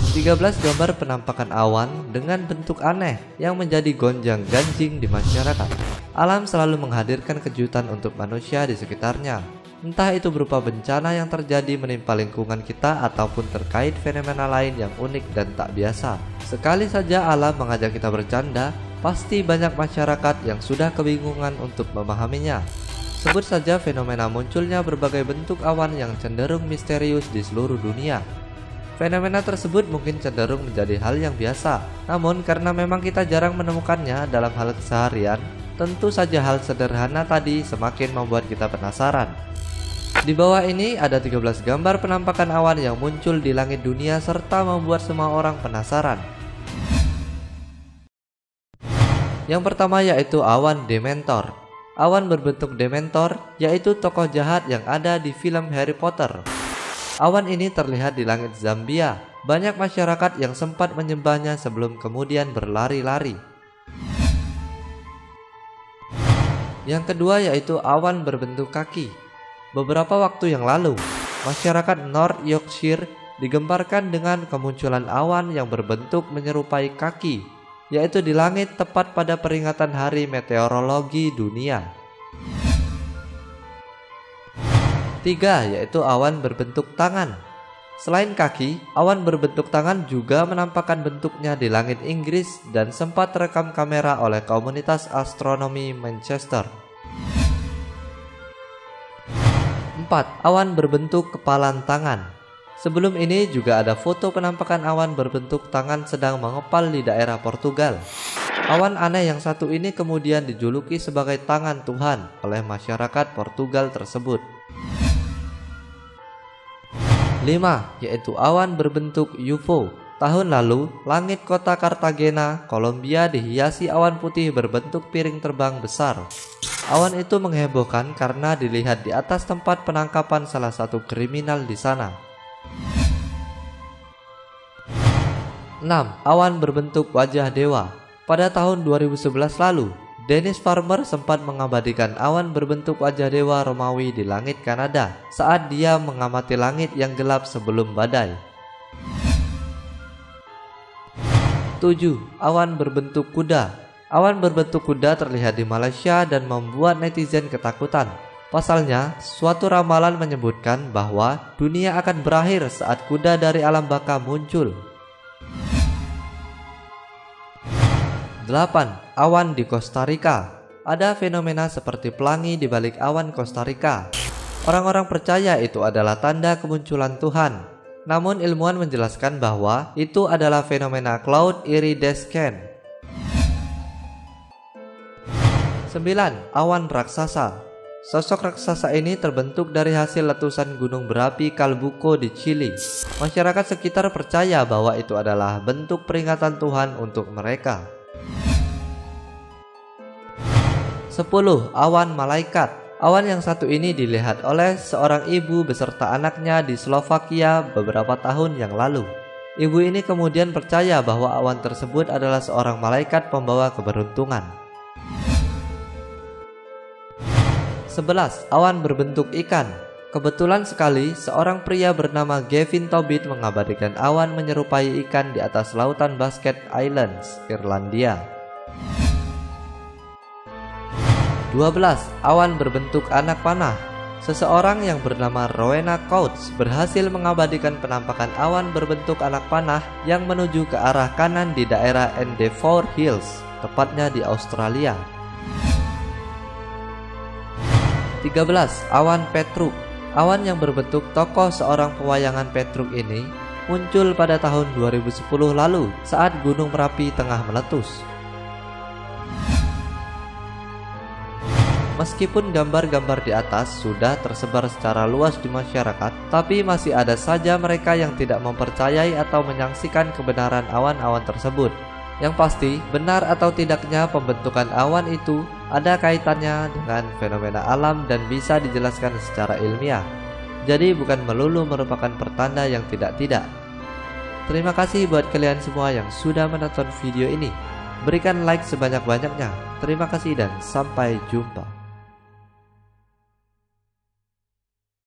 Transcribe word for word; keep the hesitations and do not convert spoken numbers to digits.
tiga belas gambar penampakan awan dengan bentuk aneh yang menjadi gonjang-ganjing di masyarakat. Alam selalu menghadirkan kejutan untuk manusia di sekitarnya. Entah itu berupa bencana yang terjadi menimpa lingkungan kita ataupun terkait fenomena lain yang unik dan tak biasa. Sekali saja alam mengajak kita bercanda, pasti banyak masyarakat yang sudah kebingungan untuk memahaminya. Sebut saja fenomena munculnya berbagai bentuk awan yang cenderung misterius di seluruh dunia. Fenomena tersebut mungkin cenderung menjadi hal yang biasa, namun karena memang kita jarang menemukannya dalam hal keseharian, tentu saja hal sederhana tadi semakin membuat kita penasaran. Di bawah ini ada tiga belas gambar penampakan awan yang muncul di langit dunia serta membuat semua orang penasaran. Yang pertama yaitu awan Dementor. Awan berbentuk Dementor yaitu tokoh jahat yang ada di film Harry Potter. Awan ini terlihat di langit Zambia. Banyak masyarakat yang sempat menyembahnya sebelum kemudian berlari-lari. Yang kedua yaitu awan berbentuk kaki. Beberapa waktu yang lalu, masyarakat North Yorkshire digemparkan dengan kemunculan awan yang berbentuk menyerupai kaki, yaitu di langit tepat pada peringatan Hari Meteorologi Dunia. Tiga yaitu awan berbentuk tangan. Selain kaki, awan berbentuk tangan juga menampakkan bentuknya di langit Inggris dan sempat terekam kamera oleh komunitas astronomi Manchester. Empat. Awan berbentuk kepalan tangan. Sebelum ini juga ada foto penampakan awan berbentuk tangan sedang mengepal di daerah Portugal. Awan aneh yang satu ini kemudian dijuluki sebagai tangan Tuhan oleh masyarakat Portugal tersebut. Lima. Yaitu awan berbentuk U F O. Tahun lalu, langit kota Cartagena, Kolombia dihiasi awan putih berbentuk piring terbang besar. Awan itu menghebohkan karena dilihat di atas tempat penangkapan salah satu kriminal di sana. Enam. Awan berbentuk wajah dewa. Pada tahun dua ribu sebelas lalu, Dennis Farmer sempat mengabadikan awan berbentuk wajah dewa Romawi di langit Kanada saat dia mengamati langit yang gelap sebelum badai. Tujuh. Awan berbentuk kuda. Awan berbentuk kuda terlihat di Malaysia dan membuat netizen ketakutan. Pasalnya, suatu ramalan menyebutkan bahwa dunia akan berakhir saat kuda dari alam baka muncul. Delapan. Awan di Costa Rica. Ada fenomena seperti pelangi di balik awan Costa Rica. Orang-orang percaya itu adalah tanda kemunculan Tuhan. Namun ilmuwan menjelaskan bahwa itu adalah fenomena cloud iridescent. Sembilan. Awan raksasa. Sosok raksasa ini terbentuk dari hasil letusan gunung berapi Calbuco di Chili. Masyarakat sekitar percaya bahwa itu adalah bentuk peringatan Tuhan untuk mereka. Sepuluh. Awan malaikat. Awan yang satu ini dilihat oleh seorang ibu beserta anaknya di Slovakia beberapa tahun yang lalu. Ibu ini kemudian percaya bahwa awan tersebut adalah seorang malaikat pembawa keberuntungan. Sebelas. Awan berbentuk ikan. Kebetulan sekali seorang pria bernama Gavin Tobit mengabadikan awan menyerupai ikan di atas lautan Basket Islands, Irlandia. Dua belas. Awan berbentuk anak panah. Seseorang yang bernama Rowena Coates berhasil mengabadikan penampakan awan berbentuk anak panah yang menuju ke arah kanan di daerah Endeavour Hills, tepatnya di Australia. Tiga belas. Awan Petruk. Awan yang berbentuk tokoh seorang pewayangan Petruk ini muncul pada tahun dua ribu sepuluh lalu saat Gunung Merapi tengah meletus. Meskipun gambar-gambar di atas sudah tersebar secara luas di masyarakat, tapi masih ada saja mereka yang tidak mempercayai atau menyaksikan kebenaran awan-awan tersebut. Yang pasti, benar atau tidaknya pembentukan awan itu ada kaitannya dengan fenomena alam dan bisa dijelaskan secara ilmiah. Jadi bukan melulu merupakan pertanda yang tidak-tidak. Terima kasih buat kalian semua yang sudah menonton video ini. Berikan like sebanyak-banyaknya. Terima kasih dan sampai jumpa.